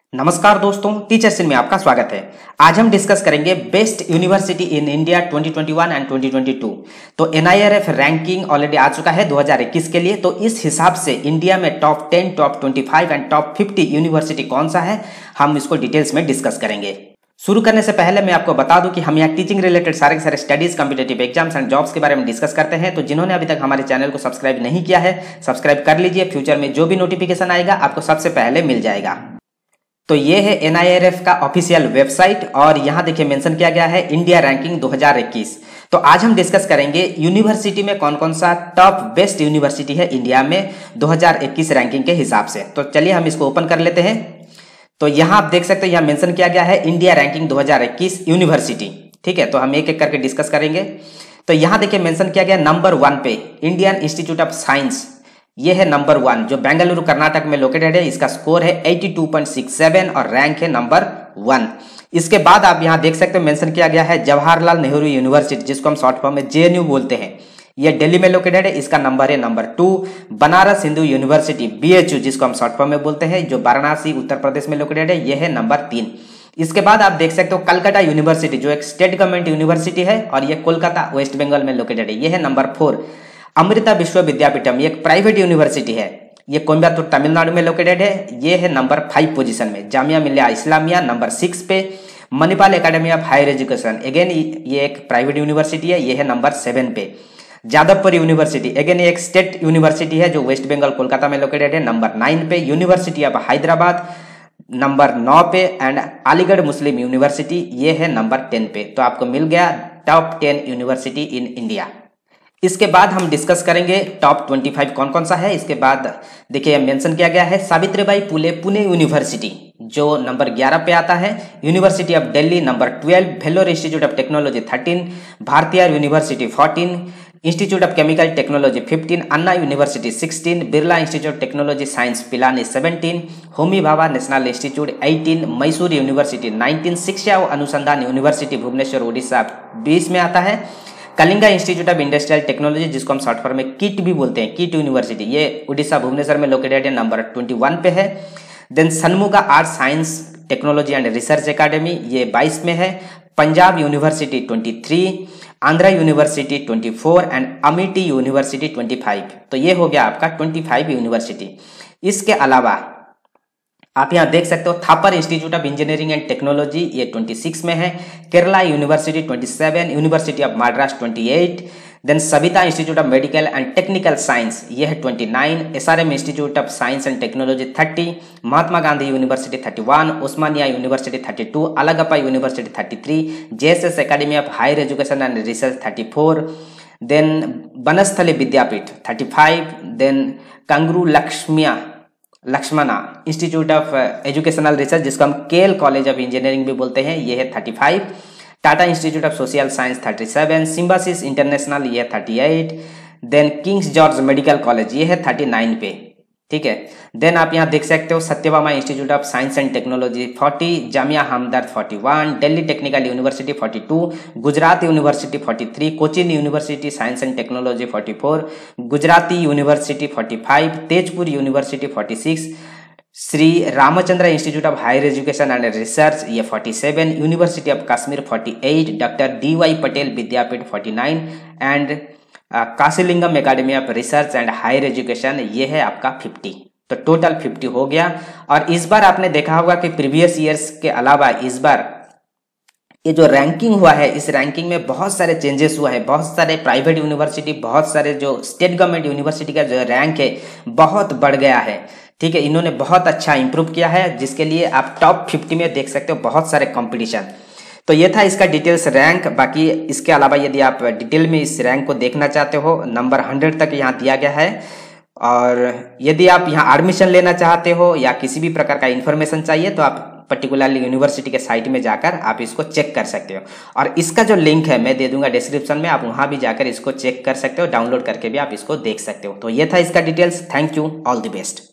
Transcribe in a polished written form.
नमस्कार दोस्तों, teachers in में आपका स्वागत है। आज हम डिस्कस करेंगे best university in India 2021 and 2022। तो एनआईआरएफ रैंकिंग ऑलरेडी आ चुका है 2021 के लिए। तो इस हिसाब से इंडिया में top 10, top 25 and top 50 university कौन सा है, हम इसको डिटेल्स में डिस्कस करेंगे। शुरू करने से पहले मैं आपको बता दूं कि हम यहाँ टीचिंग रिलेटेड सारे के सारे studies, competitive exams and jobs के बारे में डिस्कस करते हैं। तो जिन्होंने अभी तक हमारे चैनल को सब्सक्राइब नहीं किया है, सब्सक्राइब कर लीजिए। फ्यूचर में जो भी नोटिफिकेशन आएगा आपको सबसे पहले मिल जाएगा। तो ये है एनआईआरएफ का ऑफिशियल वेबसाइट और यहाँ देखिए मेंशन किया गया है इंडिया रैंकिंग 2021। तो आज हम डिस्कस करेंगे यूनिवर्सिटी में कौन कौन सा टॉप बेस्ट यूनिवर्सिटी है इंडिया में 2021 रैंकिंग के हिसाब से। तो चलिए हम इसको ओपन कर लेते हैं। तो यहाँ आप देख सकते हैं, यहाँ मेंशन किया गया है इंडिया रैंकिंग 2021 यूनिवर्सिटी। ठीक है, तो हम एक एक करके डिस्कस करेंगे। तो यहाँ देखिए मेंशन किया गया नंबर 1 पे इंडियन इंस्टीट्यूट ऑफ साइंस, ये है नंबर 1 जो बेंगलुरु कर्नाटक में लोकेटेड है। इसका स्कोर है 82.67 और रैंक है नंबर 1। इसके बाद आप यहां देख सकते हो मेंशन किया गया है जवाहरलाल नेहरू यूनिवर्सिटी, जिसको हम शॉर्ट फॉर्म में जेएनयू बोलते हैं। ये दिल्ली में लोकेटेड है। इसका नंबर है number 2। Banaras Hindu university BHU, जिसको हम शॉर्ट फॉर्म में बोलते हैं, जो वाराणसी उत्तर प्रदेश में लोकेटेड है, यह है नंबर 3। इसके बाद आप देख सकते हो कलकत्ता यूनिवर्सिटी, जो एक स्टेट गवर्नमेंट यूनिवर्सिटी है और ये कोलकाता वेस्ट बंगाल में लोकेटेड है, यह है नंबर 4। अमृता विश्व विद्यापीठम, ये एक प्राइवेट यूनिवर्सिटी है, ये कोयम्बटूर तमिलनाडु में लोकेटेड है, ये है नंबर 5 पोजीशन में। जामिया मिलिया इस्लामिया नंबर 6 पे। Manipal academy of higher education, again ये एक प्राइवेट यूनिवर्सिटी है, ये है नंबर 7 पे। जादवपुर यूनिवर्सिटी, अगेन ये एक स्टेट यूनिवर्सिटी है जो वेस्ट बंगाल कोलकाता में लोकेटेड है, नंबर 9 पे। यूनिवर्सिटी ऑफ हैदराबाद नंबर 9 पे। एंड अलीगढ़ मुस्लिम यूनिवर्सिटी, ये है नंबर 10 पे। तो आपको मिल गया टॉप 10 यूनिवर्सिटी इन इंडिया। इसके बाद हम डिस्कस करेंगे टॉप 25 कौन कौन सा है। इसके बाद देखिए मेंशन किया गया है सावित्रीबाई फुले पुणे यूनिवर्सिटी, जो नंबर 11 पे आता है। University of Delhi number 12। Vellore institute of technology 13। Bharatiya university 14। Institute of chemical technology 15। Anna university 16। Birla institute of technology science Pilani 17। Homi Bhabha national institute 18। Mysore university 19। शिक्षा और अनुसंधान यूनिवर्सिटी भुवनेश्वर उड़ीसा 20 में आता है। Kalinga institute of industrial technology, जिसको हम शॉर्ट फॉर्म में किट भी बोलते हैं, किट यूनिवर्सिटी, ये उड़ीसा भुवनेश्वर में लोकेटेड है, नंबर 21 पे है। Then Shanmugha art science technology and research academy, ये 22 में है। Punjab university 23। Andhra university 24 and Amity university 25। तो ये हो गया आपका 25 यूनिवर्सिटी। इसके अलावा आप यहाँ देख सकते हो Thapar institute of engineering and technology, ये 26 में है। Kerala university 27। University of Madras 28। Then Saveetha institute of medical and technical science, ये है 29। SRM institute of science and technology 30। Mahatma Gandhi university 31। Osmania university 32। Alagappa university 33। JSS academy of higher education and research 34। Then Banasthali Vidyapith 35। Then Koneru Lakshmaiah institute of educational research, जिसको हम KL college of engineering भी बोलते हैं, ये है 35। Tata institute of social science 37। Symbiosis international, ये है 38। Then King's George medical college, ये है 39 पे। ठीक है, देन आप यहाँ देख सकते हो Sathyabama institute of science and technology 40। Jamia Hamdard 41। Delhi technical university 42। Gujarat university 43। Cochin university science and technology 44। Gujarati university 45। Tezpur university 46। Shri Ramachandra institute of higher education and research, ये 47। University of Kashmir 48। Doctor DY Patil Vidyapeeth 49 and Kalasalingam academy of research and higher education, ये है आपका 50। तो total 50 हो गया। और इस बार आपने देखा होगा कि प्रीवियस ईयर्स के अलावा इस बार ये जो रैंकिंग हुआ है, इस रैंकिंग में बहुत सारे चेंजेस हुआ है। बहुत सारे प्राइवेट यूनिवर्सिटी, बहुत सारे जो स्टेट गवर्नमेंट यूनिवर्सिटी का जो रैंक है बहुत बढ़ गया है। ठीक है, इन्होंने बहुत अच्छा इंप्रूव किया है, जिसके लिए आप टॉप 50 में देख सकते हो बहुत सारे कंपटीशन। तो ये था इसका डिटेल्स रैंक। बाकी इसके अलावा यदि आप डिटेल में इस रैंक को देखना चाहते हो, नंबर 100 तक यहाँ दिया गया है। और यदि आप यहाँ एडमिशन लेना चाहते हो या किसी भी प्रकार का इन्फॉर्मेशन चाहिए, तो आप पर्टिकुलरली यूनिवर्सिटी के साइट में जाकर आप इसको चेक कर सकते हो। और इसका जो लिंक है मैं दे दूंगा डिस्क्रिप्शन में, आप वहाँ भी जाकर इसको चेक कर सकते हो, डाउनलोड करके भी आप इसको देख सकते हो। तो ये था इसका details. Thank you, all the best.